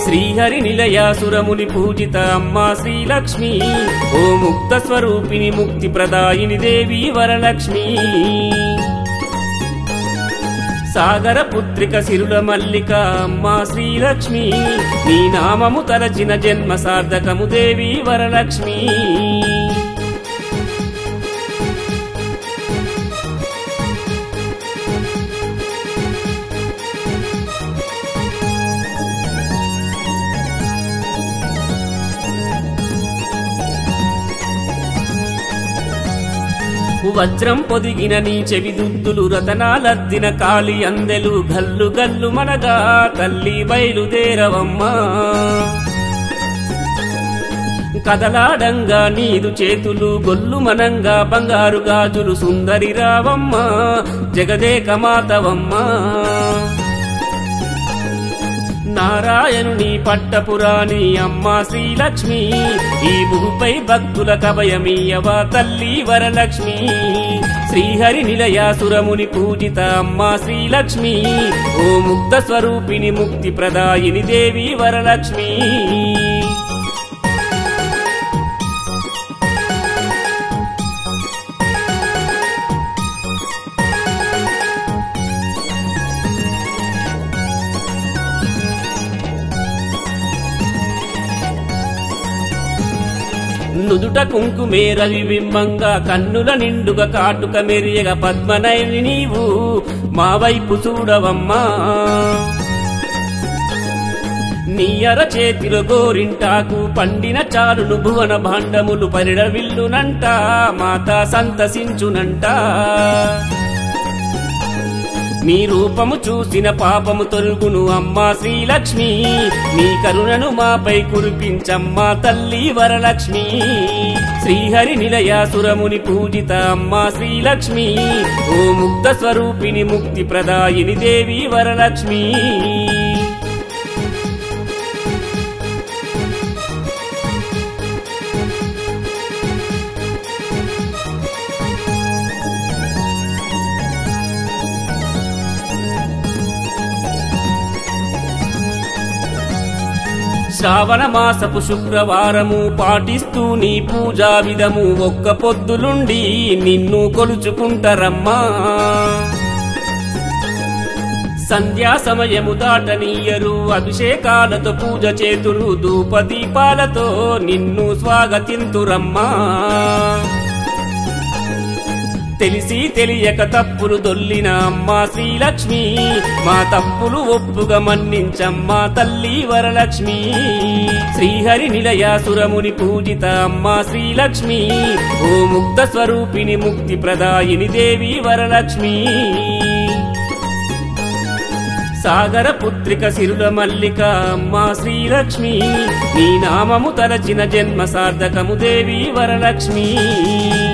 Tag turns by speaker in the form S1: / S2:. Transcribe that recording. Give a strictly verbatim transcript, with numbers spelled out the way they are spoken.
S1: శ్రీహరి నిలయాసురముని పూజిత అమ్మా శ్రీలక్ష్మి ఓ ముక్త స్వరూపిణి ముక్తి ప్రదాయిని దేవి వరలక్ష్మి సాగర పుత్రిక సిరుల మల్లిక అమ్మా శ్రీలక్ష్మి నీ నామము తలచిన జన్మ సార్థకము దేవి వరలక్ష్మి వజ్రం పొదిగిన నీ చెవిదుద్దులు రతనాలద్దిన కాలి అందెలు గల్లు గల్లు మనగా తల్లి బయలుదేరవమ్మా కదలాడంగా నీదు చేతులు గొల్లు మనంగా బంగారు గాజులు సుందరి రావమ్మా జగదేక మాతవమ్మా నారాయణుని పట్టపురాణి అమ్మా శ్రీలక్ష్మి ఈ భూపై భక్తుల కభయమీయవా తల్లి వరలక్ష్మి శ్రీహరి నిలయాసురముని పూజిత అమ్మా శ్రీలక్ష్మి ఓ ముక్త స్వరూపిణి ముక్తి ప్రదాయిని దేవి వరలక్ష్మి నుదుట కుంకుమే రవిబింబంగా కన్నుల నిండుగా కాటుక మెరియగ పద్మనయని నీవు మా వైపు చూడవమ్మా నీ అర చేతిలో గోరింటాకు పండిన చాలును భువన భాండములు పరిడవిల్లునంట మాతా సంతసించునంట నీ రూపము చూసిన పాపము తొలుగును అమ్మా శ్రీలక్ష్మి నీ కరుణను మాపై కురిపించమ్మా తల్లి వరలక్ష్మి శ్రీహరి నిలయాసురముని పూజిత అమ్మా శ్రీలక్ష్మి ఓ ముక్త స్వరూపిణి ముక్తి ప్రదాయిని దేవి వరలక్ష్మి శ్రావణ మాసపు శుక్రవారము పాటిస్తూ నీ పూజా విధము ఒక్క పొద్దులుండి నిన్ను కొలుచుకుంటారమ్మా సంధ్యా సమయము దాటనీయరు అభిషేకాలతో పూజ చేతురు ధూపదీపాలతో నిన్ను స్వాగతింతురమ్మా తెలిసి తెలియక తప్పులు దొల్లిన అమ్మా శ్రీలక్ష్మి మా తప్పులు ఒప్పుగా మన్నించమ్మా తల్లి వరలక్ష్మి శ్రీహరి నిలయాసురముని పూజిత అమ్మా శ్రీలక్ష్మి ఓ ముక్త స్వరూపిణి ముక్తి ప్రదాయిని దేవి వరలక్ష్మి సాగర పుత్రిక సిరుల మల్లిక అమ్మా శ్రీలక్ష్మి నీ నామము తలచిన జన్మ సార్థకము దేవి వరలక్ష్మి